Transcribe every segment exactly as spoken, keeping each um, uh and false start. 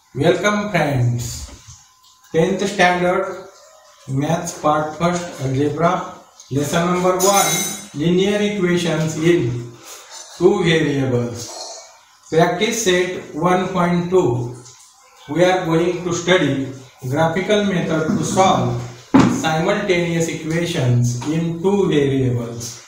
Welcome friends. tenth standard maths part first algebra lesson number one linear equations in two variables. Practice set one point two. We are going to study graphical method to solve simultaneous equations in two variables.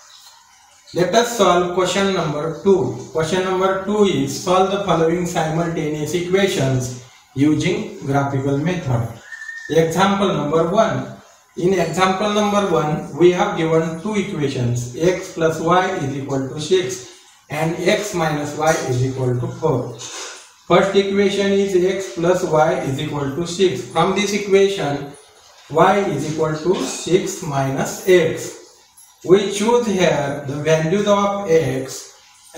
Let us solve question number two. Question number two is solve the following simultaneous equations using graphical method. Example number one. In example number one, we have given two equations, x plus y is equal to six and x minus y is equal to four. First equation is x plus y is equal to six. From this equation, y is equal to six minus x. We choose here the values of x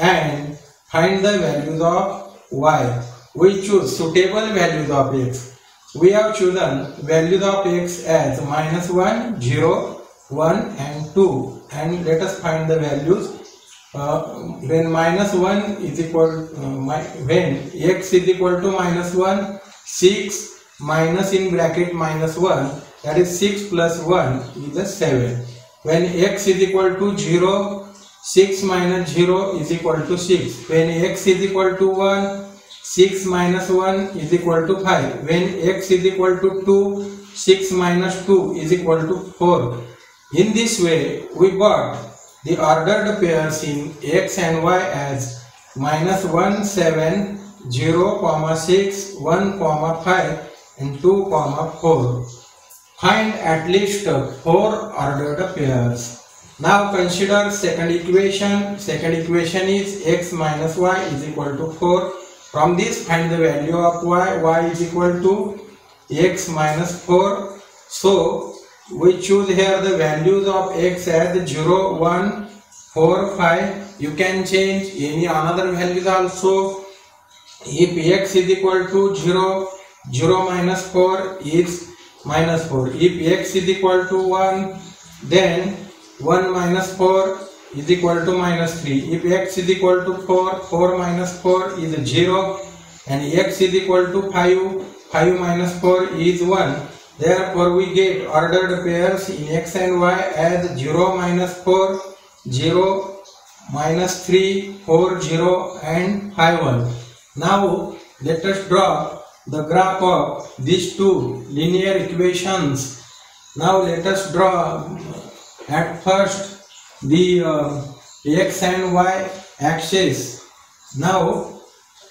and find the values of y. We choose suitable values of x. We have chosen values of x as minus one, zero, one and two, and let us find the values. Uh, when minus one is equal uh, my, when x is equal to minus one, six minus in bracket minus one, that is six plus one is a seven. When x is equal to zero, six minus zero is equal to six. When x is equal to one, six minus one is equal to five. When x is equal to two, six minus two is equal to four. In this way, we got the ordered pairs in x and y as minus one, seven, zero, six, one, five and two, four. Find at least four ordered pairs. Now consider second equation. Second equation is x minus y is equal to four. From this find the value of y. Y is equal to x minus four. So we choose here the values of x as zero, one, four, five. You can change any another values also. If x is equal to zero, zero minus four is minus four. If x is equal to one, then one minus four is equal to minus three. If x is equal to four, four minus four is zero, and x is equal to five, five minus four is one. Therefore we get ordered pairs in x and y as zero minus four, zero minus three, four, zero and five, one. Now let us draw the graph of these two linear equations. Now let us draw at first the uh, x and y axis. Now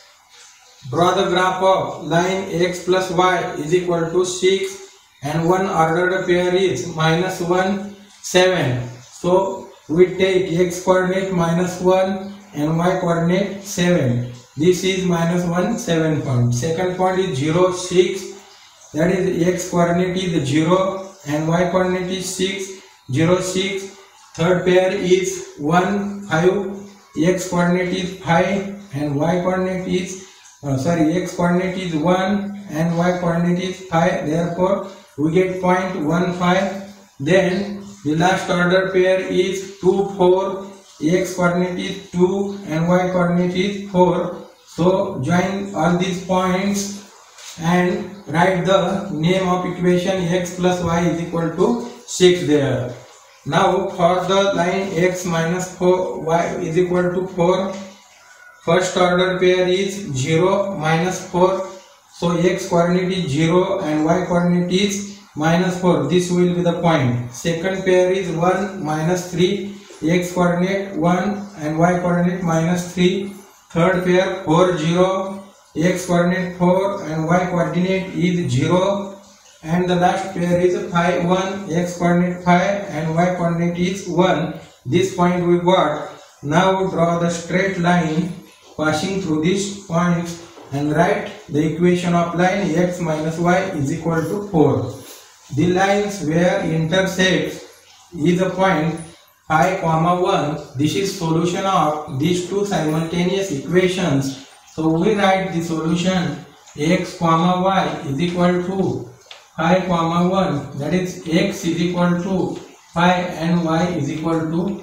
draw the graph of line x plus y is equal to six and one ordered pair is minus one, seven. So we take x coordinate minus one and y coordinate seven. This is minus one, seven point. Second point is zero, six. That is x coordinate is zero and y coordinate is six, zero, six. Third pair is one, five. X coordinate is five and y coordinate is uh, sorry x coordinate is one and y coordinate is five. Therefore we get point one five. Then the last order pair is two, four. X coordinate is two and y coordinate is four. So join all these points and write the name of equation x plus y is equal to six there. Now for the line x minus four, y is equal to four. First order pair is zero minus four. So x coordinate is zero and y coordinate is minus four. This will be the point. Second pair is one minus three. X coordinate one and y coordinate minus three. Third pair four, zero, x coordinate four and y coordinate is zero, and the last pair is five, one, x coordinate five and y coordinate is one. This point we got. Now draw the straight line passing through these points and write the equation of line x minus y is equal to four. The lines where intersect is a point five, one. This is solution of these two simultaneous equations. So we write the solution x, y is equal to five, one. That is x is equal to five and y is equal to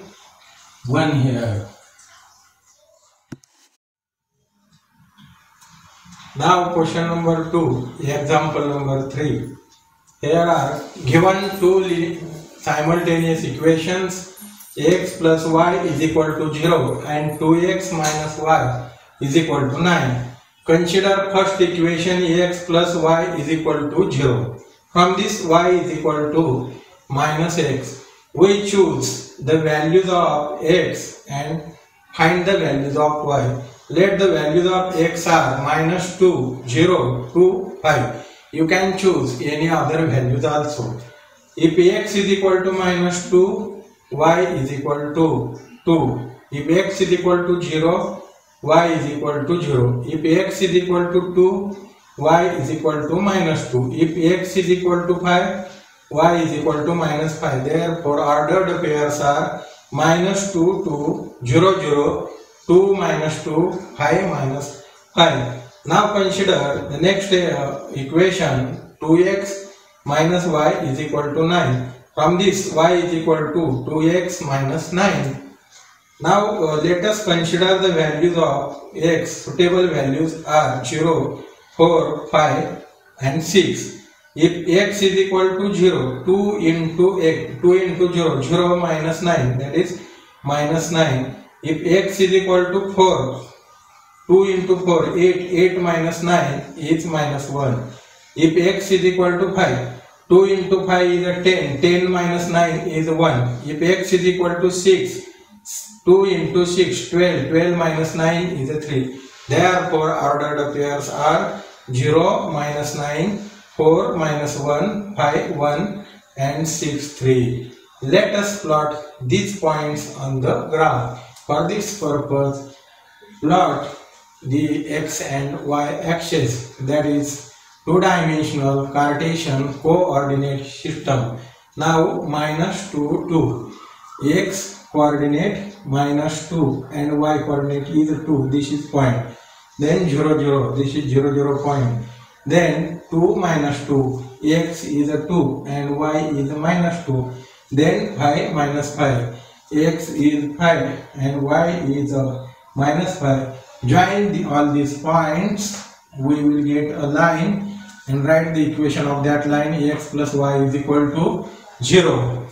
one here. Now question number two, example number three. Here are given two simultaneous equations, x plus y is equal to zero and two x minus y is equal to nine. Consider first equation x plus y is equal to zero. From this y is equal to minus x. We choose the values of x and find the values of y. Let the values of x are minus two, zero, two, five. You can choose any other values also. If x is equal to minus two, y is equal to two. If x is equal to zero, y is equal to zero. If x is equal to two, y is equal to minus two. If x is equal to five, y is equal to minus five. Therefore, ordered pairs are minus two, two, zero, zero, two minus two, five minus five. Now consider the next uh, equation, two x minus y is equal to nine. From this, y is equal to two x minus nine. Now uh, let us consider the values of x. Suitable values are zero, four, five and six. If x is equal to zero, two into x, two into zero, zero minus nine, that is minus nine. If x is equal to four, two into four, eight, eight minus nine is minus one. If x is equal to five, two into five is a ten, ten minus nine is one. If x is equal to six, two into six, twelve, twelve minus nine is a three. Therefore, ordered pairs are zero, minus nine, four, minus one, five, one and six, three. Let us plot these points on the graph. For this purpose, plot the x and y axis, that is two-dimensional Cartesian coordinate system. Now minus two, two. X coordinate minus two and y coordinate is two. This is point. Then zero, zero. This is zero, zero point. Then two minus two. X is a two and y is a minus two. Then five minus five. X is five and y is a minus five. Join the, all these points. We will get a line and write the equation of that line. X plus y is equal to zero.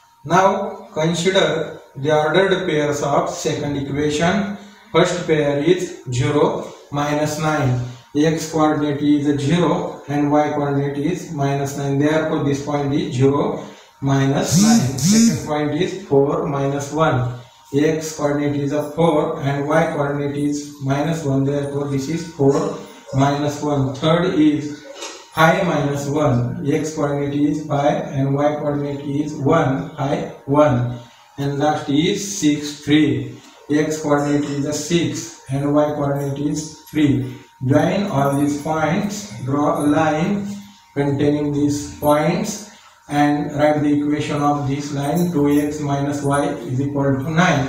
Now consider the ordered pairs of second equation. First pair is zero, minus nine. X coordinate is zero and y coordinate is minus nine. Therefore, this point is zero, minus nine. Second point is four, minus one. X coordinate is a four and y coordinate is minus one. Therefore, this is four, minus one. Third is five minus one. X coordinate is five and y coordinate is one, five, one. And last is six, three. X coordinate is a six and y coordinate is three. Join all these points, draw a line containing these points and write the equation of this line. two x minus y is equal to nine.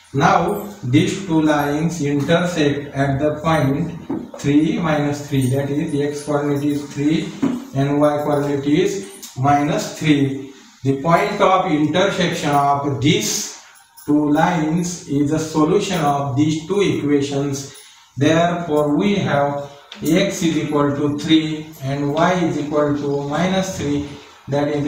Now these two lines intersect at the point three minus three, that is x coordinate is three and y coordinate is minus three. The point of intersection of these two lines is the solution of these two equations. Therefore, we have x is equal to three and y is equal to minus three. That is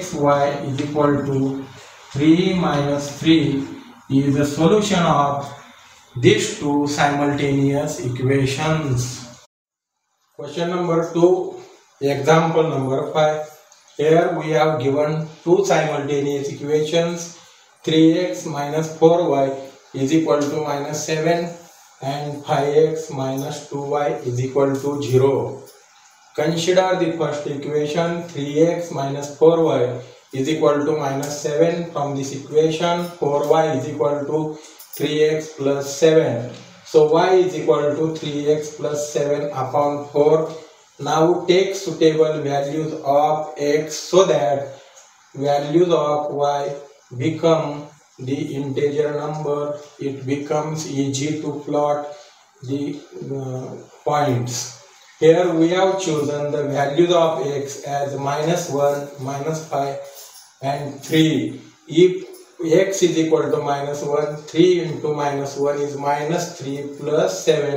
xy is equal to three minus three is the solution of these two simultaneous equations. Question number two, example number five. Here we have given two simultaneous equations. three x minus four y is equal to minus seven and five x minus two y is equal to zero. Consider the first equation. three x minus four y is equal to minus seven. From this equation, four y is equal to three x plus seven. So y is equal to three x plus seven upon four. Now take suitable values of x so that values of y become the integer number. It becomes easy to plot the uh, points. Here we have chosen the values of x as minus one, minus five and three. If x is equal to minus one, three into minus one is minus three plus seven.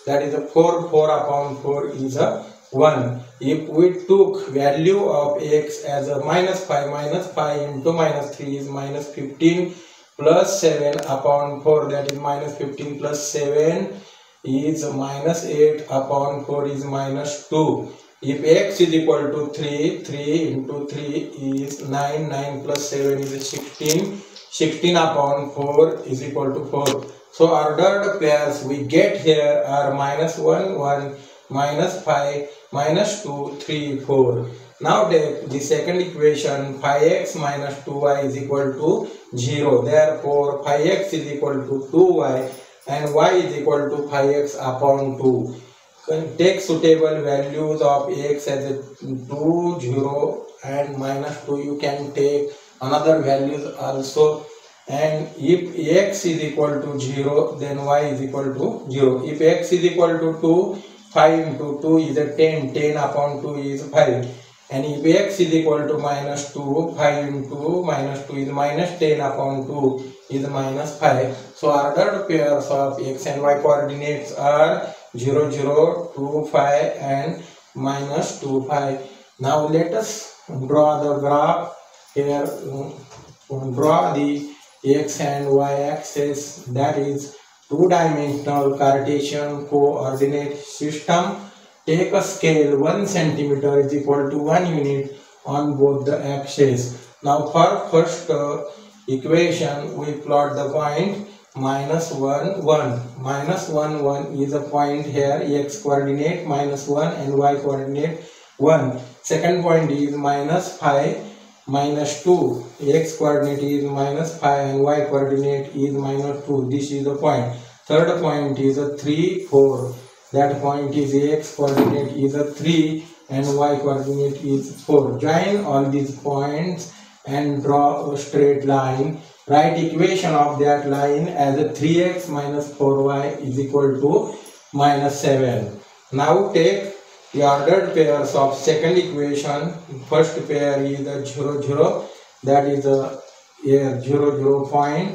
that is a four, four upon four is a one. If we took value of x as a minus five, minus five into minus three is minus fifteen, plus seven upon four, that is minus fifteen plus seven is minus eight upon four is minus two. If x is equal to three, three into three is nine, nine plus seven is sixteen, sixteen upon four is equal to four. So ordered pairs we get here are minus one, one, minus five, minus two, three, four. Now take the second equation, five x minus two y is equal to zero. Therefore, five x is equal to two y and y is equal to five x upon two. Take suitable values of x as a two, zero and minus two. You can take another values also. And if x is equal to zero, then y is equal to zero. If x is equal to two, five into two is a ten, ten upon two is five. And if x is equal to minus two, five into minus two is minus ten upon two is minus five. So ordered pairs of x and y coordinates are zero, zero, two, five and minus two, five. Now let us draw the graph here. Draw the x and y axis, that is two-dimensional Cartesian coordinate system. Take a scale one centimeter is equal to one unit on both the axes. Now for first uh, equation we plot the point minus one, one. Minus one, one is a point here, x coordinate minus one and y coordinate one. Second point is minus five, minus two. X coordinate is minus five and y coordinate is minus two. This is the point. Third point is a three, four. That point is x coordinate is a three and y coordinate is four. Join all these points and draw a straight line. Write equation of that line as a three x minus four y is equal to minus seven. Now take the ordered pairs of second equation. First pair is a zero, zero, that is a, a zero, zero point.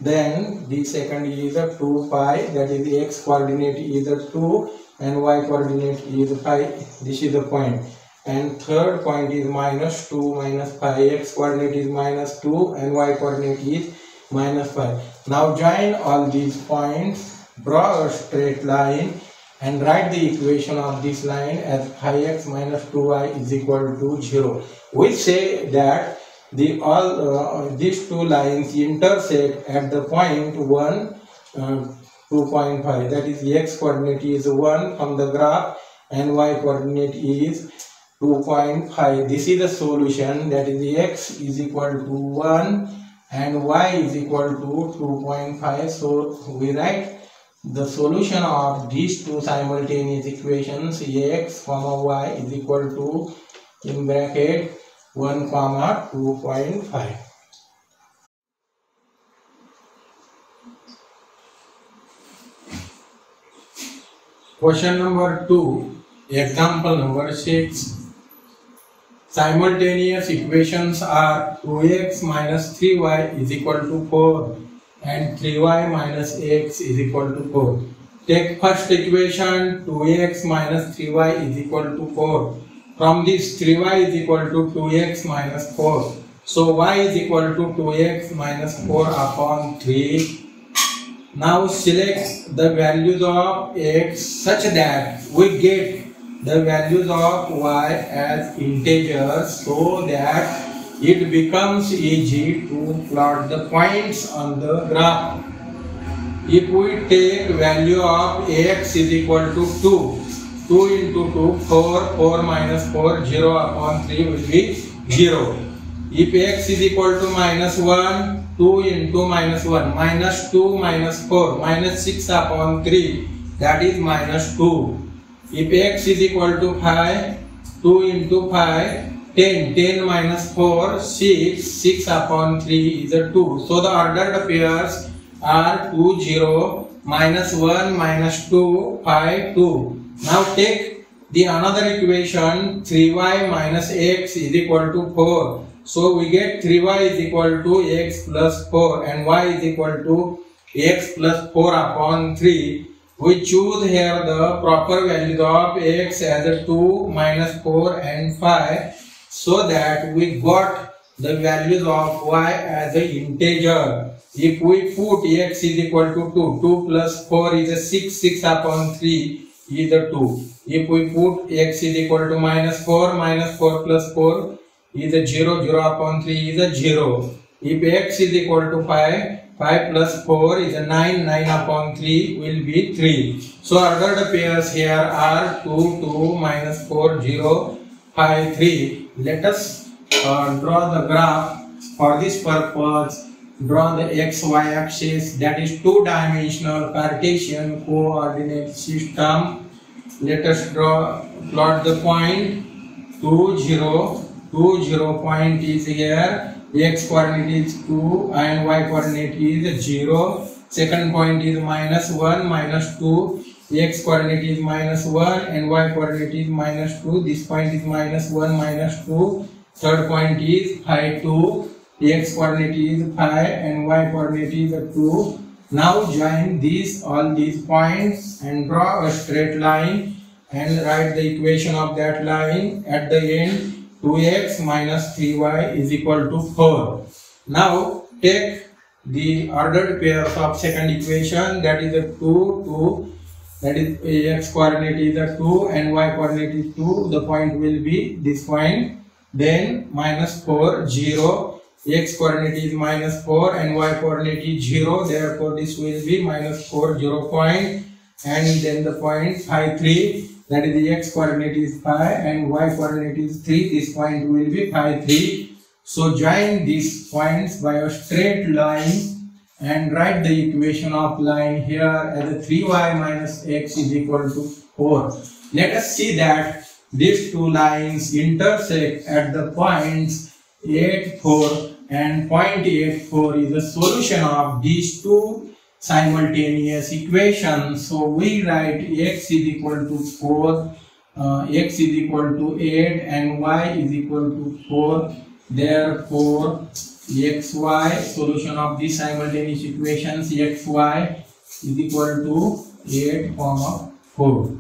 Then the second is a two pi, that is the x coordinate is a two and y coordinate is five. This is the point. And third point is minus two minus five, x coordinate is minus two and y coordinate is minus five. Now join all these points, draw a straight line and write the equation of this line as five x minus two y is equal to zero. We say that the all uh, these two lines intersect at the point one, uh, two point five, that is the x coordinate is one from the graph and y coordinate is two point five. This is the solution, that is the x is equal to one and y is equal to two point five. So we write the solution of these two simultaneous equations, x comma y is equal to in bracket one comma two point five. Question number two, example number six. Simultaneous equations are two x minus three y is equal to four and three y minus x is equal to four. Take first equation, two x minus three y is equal to four. From this, three y is equal to two x minus four. So y is equal to two x minus four upon three. Now select the values of x such that we get the values of y as integers, so that it becomes easy to plot the points on the graph. If we take value of x is equal to two, two into two, four, four minus four, zero upon three will be zero. If x is equal to minus one, two into minus one, minus two minus four, minus six upon three, that is minus two. If x is equal to five, two into five, ten, ten minus four, six, six upon three is a two. So the ordered pairs are two, zero, minus one, minus two, five, two. Now take the another equation, three y minus x is equal to four. So we get three y is equal to x plus four and y is equal to x plus four upon three. We choose here the proper values of x as two, minus four and five, so that we got the values of y as an integer. If we put x is equal to two, two plus four is a six, six upon three is a two. If we put x is equal to minus four, minus four plus four is a zero, zero upon three is a zero. If x is equal to five, five plus four is a nine, nine upon three will be three. So ordered pairs here are two, two, minus four, zero, five, three. Let us uh, draw the graph. For this purpose, draw the xy axis, that is two dimensional Cartesian coordinate system. Let us draw plot the point two, zero, two, zero point is here. X coordinate is two and y coordinate is zero. Second point is minus one, minus two. X coordinate is minus one and y coordinate is minus two. This point is minus one, minus two. Third point is five, two. X coordinate is five and y coordinate is two. Now join these all these points and draw a straight line and write the equation of that line. At the end, two x minus three y is equal to four. Now take the ordered pairs of second equation, that is a two, two, that is x coordinate is a two and y coordinate is two. The point will be this point. Then minus four, zero, x coordinate is minus four and y coordinate is zero. Therefore this will be minus four, zero point, and then the point five, three. That is the x coordinate is five and y coordinate is three. This point will be five, three. So join these points by a straight line and write the equation of line here as three y minus x is equal to four. Let us see that these two lines intersect at the points eight, four and zero point eight four is the solution of these two simultaneous equations. So we write x is equal to four, uh, x is equal to eight and y is equal to four. Therefore xy, solution of these simultaneous equations, xy is equal to eight, four.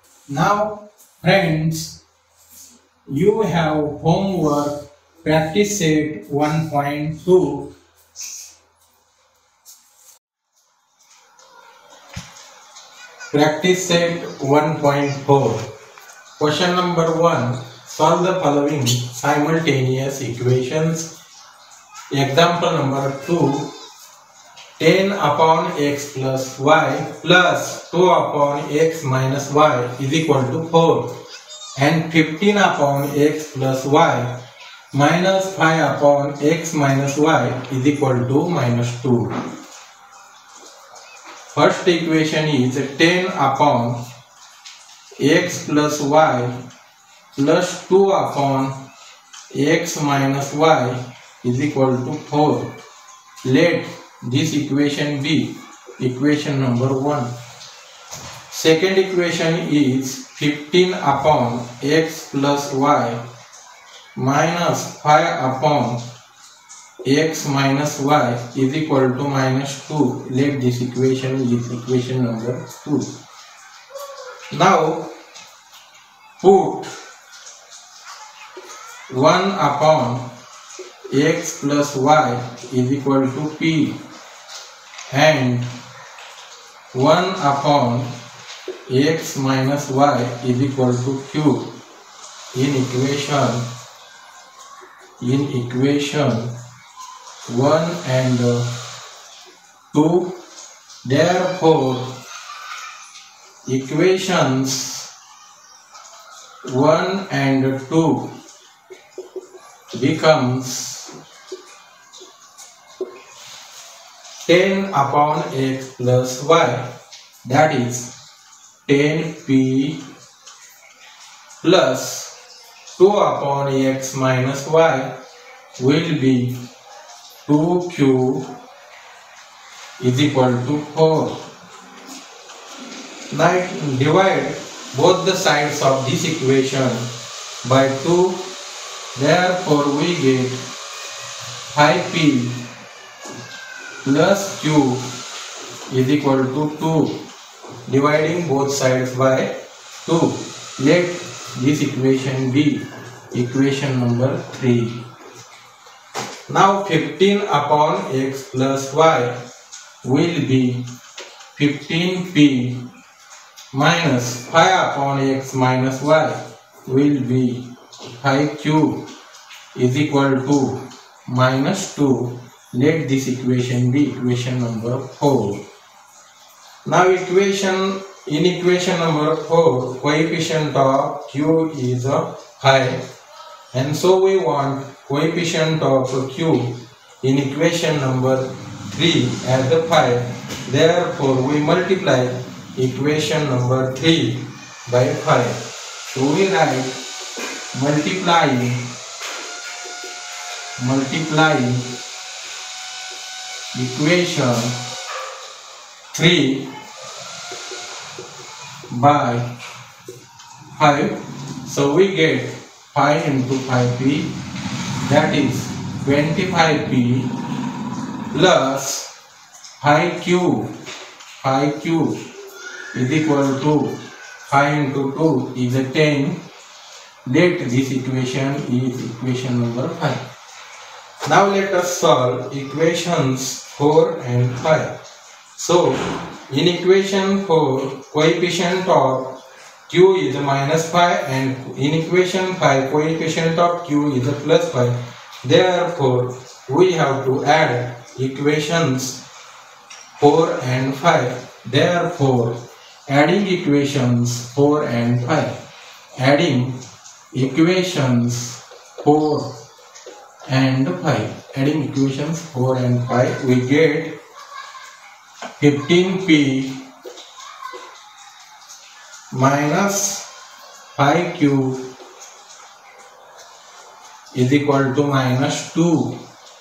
Now friends, you have homework practice set one point two. Practice set one point four. Question number one. Solve the following simultaneous equations. Example number two. ten upon x plus y plus two upon x minus y is equal to four. And fifteen upon x plus y minus five upon x minus y is equal to minus two. First equation is ten upon x plus y plus two upon x minus y is equal to four. Let this equation be equation number one. Second equation is fifteen upon x plus y minus five upon x minus y is equal to minus two. Let this equation is equation number two. Now put one upon x plus y is equal to p and one upon x minus y is equal to q in equation in equation one and two. Therefore equations one and two becomes ten upon x plus y, that is ten p plus two upon x minus y will be two q is equal to four. Now divide both the sides of this equation by two. Therefore we get five p plus q is equal to two. dividing both sides by two. Let this equation be equation number three. Now fifteen upon x plus y will be fifteen p minus five upon x minus y will be five q is equal to minus two. Let this equation be equation number four. Now equation in equation number four, coefficient of q is a five, and so we want coefficient of q in equation number three as the five. Therefore we multiply equation number three by five. So we write multiplying multiplying equation three by five. So we get five into five p, that is twenty-five p plus five q. five q is equal to five into two is a ten. Let this equation is equation number five. Now let us solve equations four and five. So in equation four, coefficient of q is a minus five, and in equation five, coefficient of q is a plus five. Therefore we have to add equations four and five. Therefore adding equations four and five, adding equations four and five, adding equations four and five, we get fifteen p minus five q is equal to minus two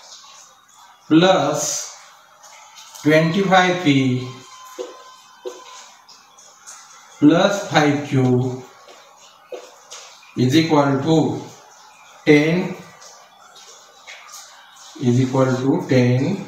plus twenty-five p plus five q is equal to ten is equal to ten.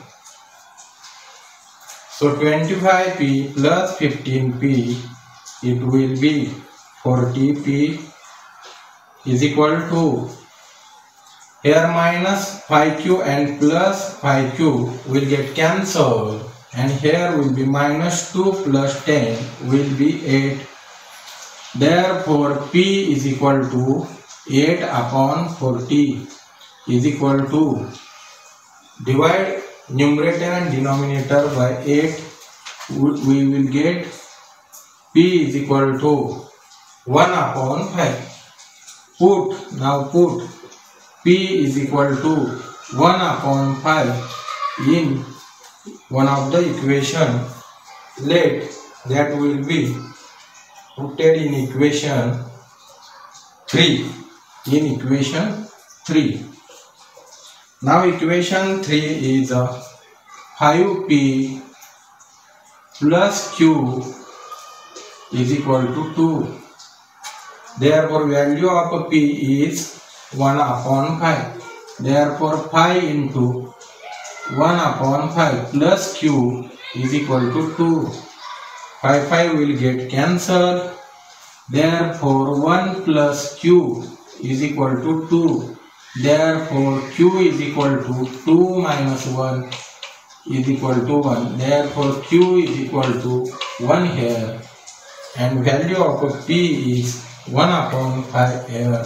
So twenty-five p plus fifteen p, it will be forty p is equal to, here minus five q and plus five q will get cancelled, and here will be minus two plus ten will be eight. Therefore p is equal to eight upon forty is equal to, divide numerator and denominator by eight, we will get p is equal to one upon five. Put, now put p is equal to one upon five in one of the equation. Let that will be put in equation three. In equation three. Now equation three is a five p plus q is equal to two. Therefore value of p is one upon five. Therefore five into one upon five plus q is equal to two. five five will get cancelled. Therefore one plus q is equal to two. Therefore q is equal to two minus one is equal to one. Therefore q is equal to one here, and value of p is one upon five here.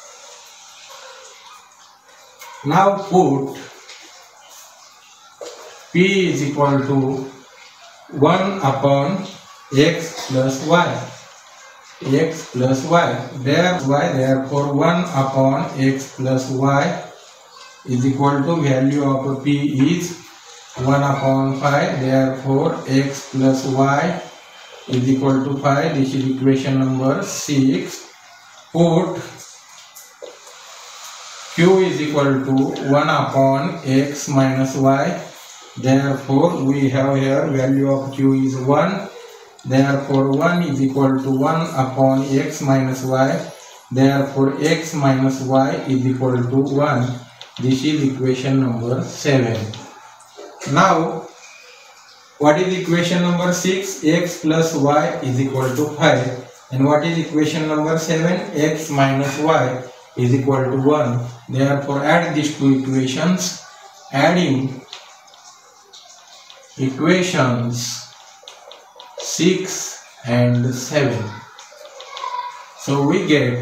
Now put p is equal to one upon x plus y. X plus y. Thereby, therefore one upon x plus y is equal to, value of p is one upon five. Therefore x plus y is equal to five. This is equation number six. Put q is equal to one upon x minus y. Therefore we have here value of q is one. Therefore one is equal to one upon x minus y. Therefore x minus y is equal to one. This is equation number seven. Now What is equation number six? X plus y is equal to five. And what is equation number seven? X minus y is equal to one. Therefore, add these two equations. Adding equations six and seven. So we get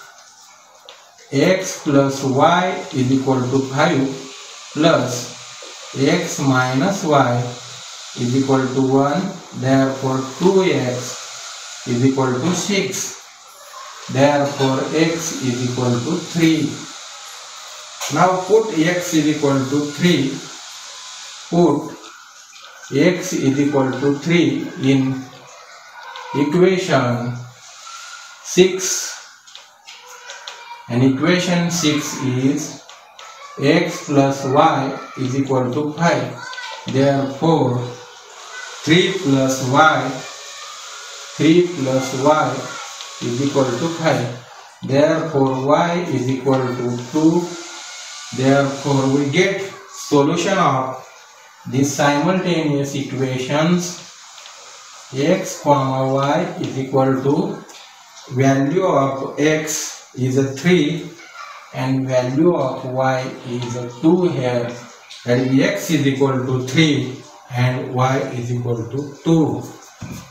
x plus y is equal to five plus x minus y is equal to one. Therefore, two x is equal to six. Therefore, x is equal to three. Now put x is equal to three. Put x is equal to three in equation six. And equation six is x plus y is equal to five. Therefore, three plus y, three plus y is equal to five. Therefore, y is equal to two. Therefore, we get solution of these simultaneous equations. X comma y is equal to value of x is a three and value of y is a two here. That is, x is equal to three and y is equal to two.